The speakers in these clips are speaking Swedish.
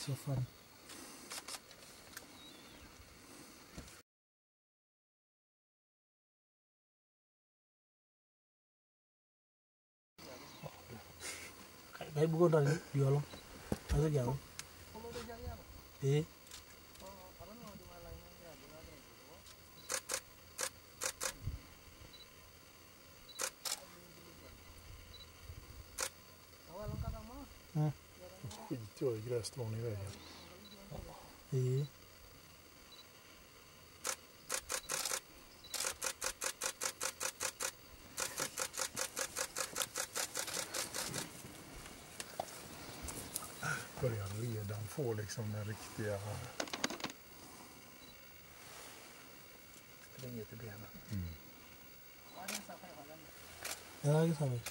so fun. Đấy bukan dari diolong, atau jauh? Skit jag i grässtrån i vägen. Börjar redan få liksom den riktiga Springet i benen. Ja, det är samma.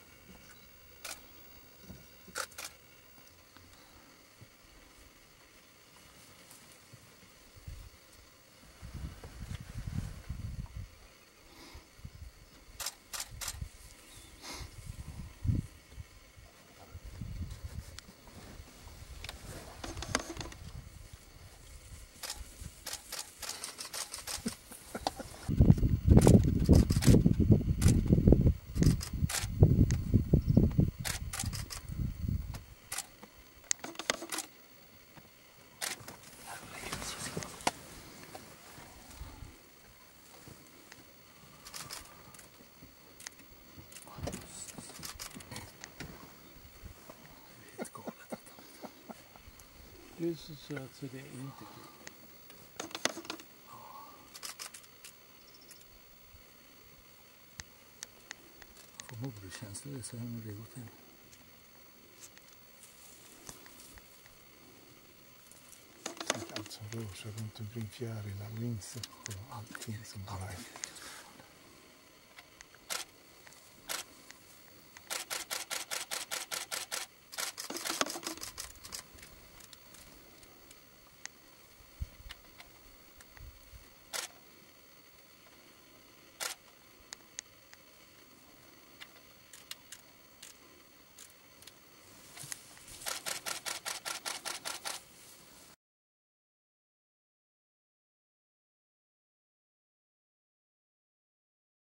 Du är så söt så det är inte kul. Får moderkänsla i sig hur det går till. Tänk allt som rör sig runt omkring fjärilar och insekter och allting som bara är